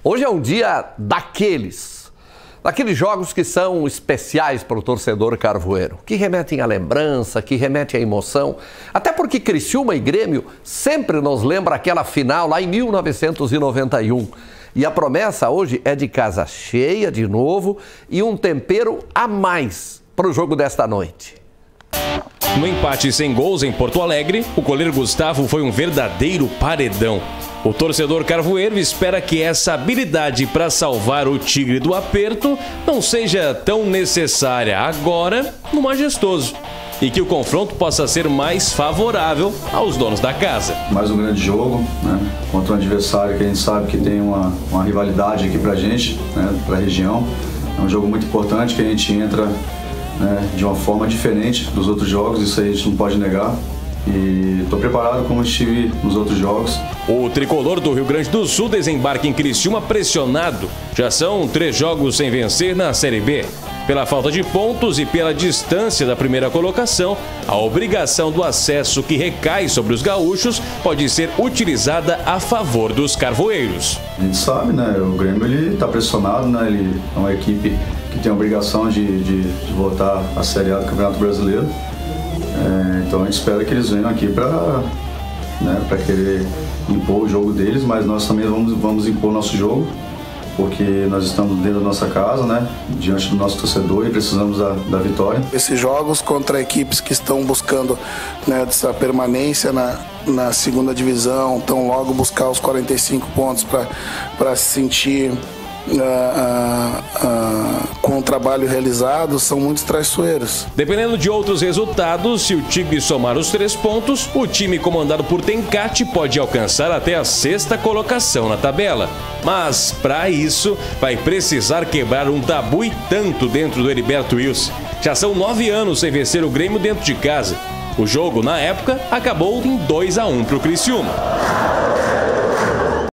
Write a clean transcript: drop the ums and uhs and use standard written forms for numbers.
Hoje é um dia daqueles jogos que são especiais para o torcedor carvoeiro, que remetem à lembrança, que remetem à emoção, até porque Criciúma e Grêmio sempre nos lembra aquela final lá em 1991. E a promessa hoje é de casa cheia de novo e um tempero a mais para o jogo desta noite. No empate sem gols em Porto Alegre, o goleiro Gustavo foi um verdadeiro paredão. O torcedor carvoeiro espera que essa habilidade para salvar o Tigre do aperto não seja tão necessária agora no Majestoso e que o confronto possa ser mais favorável aos donos da casa. Mais um grande jogo, né, contra um adversário que a gente sabe que tem uma rivalidade aqui pra gente, né, pra região. É um jogo muito importante que a gente entra, né, de uma forma diferente dos outros jogos, isso aí a gente não pode negar. E estou preparado como estive nos outros jogos. O tricolor do Rio Grande do Sul desembarca em Criciúma pressionado. Já são 3 jogos sem vencer na Série B. Pela falta de pontos e pela distância da primeira colocação, a obrigação do acesso que recai sobre os gaúchos pode ser utilizada a favor dos carvoeiros. A gente sabe, né? O Grêmio ele está pressionado, né? Ele é uma equipe que tem a obrigação de voltar à Série A do Campeonato Brasileiro. Então a gente espera que eles venham aqui para querer impor o jogo deles, mas nós também vamos impor o nosso jogo, porque nós estamos dentro da nossa casa, né, diante do nosso torcedor, e precisamos da vitória. Esses jogos contra equipes que estão buscando, né, essa permanência na segunda divisão, estão logo buscar os 45 pontos para se sentir com o trabalho realizado, são muito traiçoeiros. Dependendo de outros resultados, se o Tigre somar os 3 pontos, o time comandado por Tencate pode alcançar até a 6ª colocação na tabela. Mas, para isso, vai precisar quebrar um tabu e tanto dentro do Heriberto Wilson. Já são 9 anos sem vencer o Grêmio dentro de casa. O jogo, na época, acabou em 2-1 para o Criciúma.